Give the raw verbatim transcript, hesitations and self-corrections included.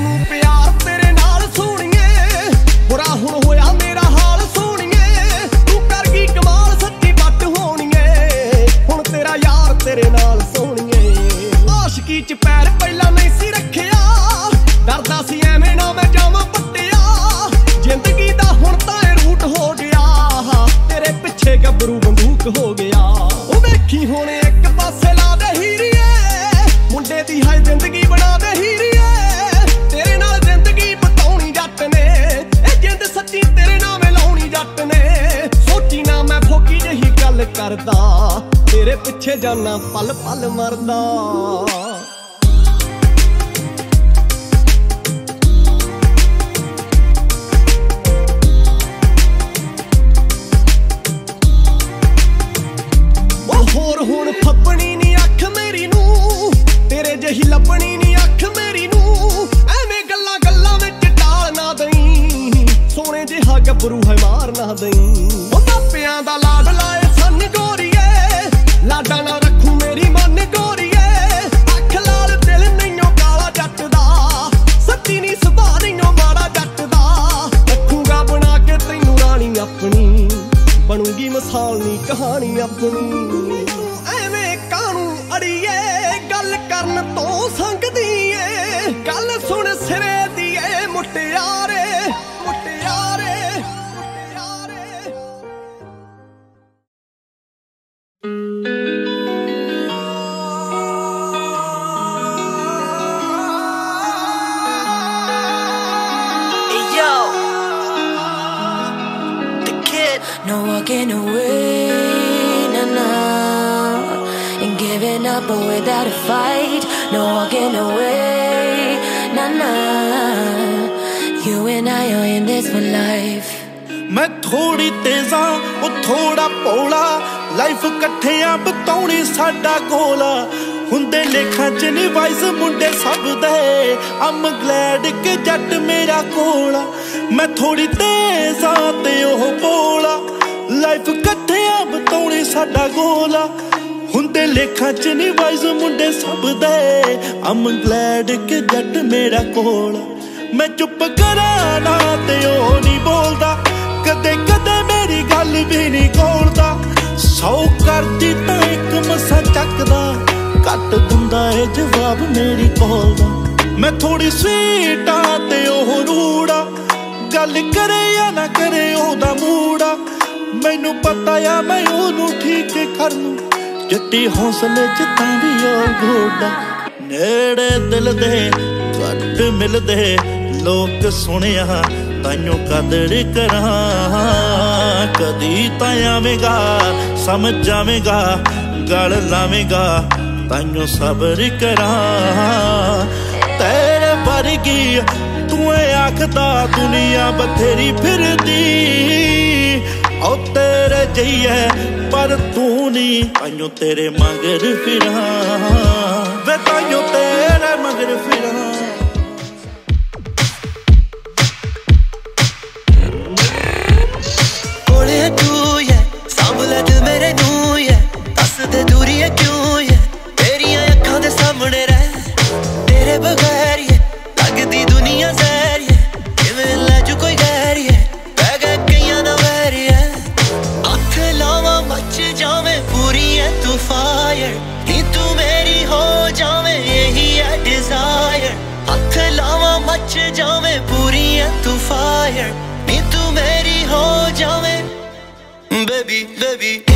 मैनू प्यार तेरे नाल सोहणीए, बुरा हुण होया मेरा हाल सोहणीए। तू कर गई कमाल सच्ची बट होणीए, हुण तेरा यार तेरे नाल सोहणीए। आशिकी च पैर पहला नहीं सी रखिया, डरदा सी एवें ना मैं जावां पट्टिया। जिंदगी दा हुण तां रूट हो गया, तेरे पिछे गबरू बंदूक हो गया। ओ वेखी हुण एक पासे ला दे हीरीए, मुंडे दी है जिंदगी बना दे हीरीए। तेरे नाल जिंदगी बताउणी जट ने, ए जिंद सच्ची तेरे नाम लाउणी जट ने। सोची ना मैं फोकी जही गल करदा, तेरे पिछे जाना पल पल मरदा। होर हुण फब्बनी नी अख मेरी नू, तेरे जही लब्बनी नी अख मेरी नू। एवें गल्लां गल्लां विच टाल ना दई, सोहणे जिहा गबरू है मार ना दई। ओ मापियां दा लाड लाए सन गोरीए, लाडा ना रखू मेरी मन गोरीए। अख लाल दिल नईओ काला जट दा, सच्ची नी सुभा नईओ माड़ा जट दा। रखूंगा बना के तैनू राणी अपनी, बनूंगी मिसाल नी कहानी अपनी। एवें कानू अड़िए गल करन तो संगदी ए, गल सुन सिरे दी ए मुटियारे मुटियारे मुटियारे। Hey yo, the kid, no walking away, nah nah, and giving up but without a fight. No walking away, nah nah. You and I are in this for life. मैं थोड़ी तेजा वो थोड़ा भोला, लाइफ कट्ठियां बताउणी साडा गोला। हुंदे लेखां च नी वाइस मुंडे सब दे, I'm glad कि जट मेरा कोला। मैं थोड़ी तेजा ते ओह भोला, लाइफ कट्ठियां बताउणी साडा गोला। हुंदे लेखां च नी वाइस मुंडे सब दे, I'm glad कि जट मेरा कोला। मैं चुप करा ना ते ओह नी बोलदा, कदे कदे मेरी गल भी नी खोलदा। सौ करदी तां इक मसा चकदा, घट दिंदा ए जवाब मेरी कॉल दा। मैं थोड़ी स्वीट आ ते ओह रूड़ा, गल करे या ना करे ओहदा मूड़ा। मैनू पता आ मैं ओनू ठीक कर लूं, जट्टी हौसले च तां भी ओ घोड़ा। नेड़े दिल दे घट मिलदे, लोक सुनिया ताइयों कदर करा। कदी तां आवेगा समझ जावेगा, गल लावेगा ताइयों सबर करा। तेरे वर्गी तू आखदा दुनिया बथेरी फिरदी, ओ तेरे जइए पर तू नी, ताइयों तेरे मगर फिरा वे, ताइयों तेरे मगर फिरा। Baby, baby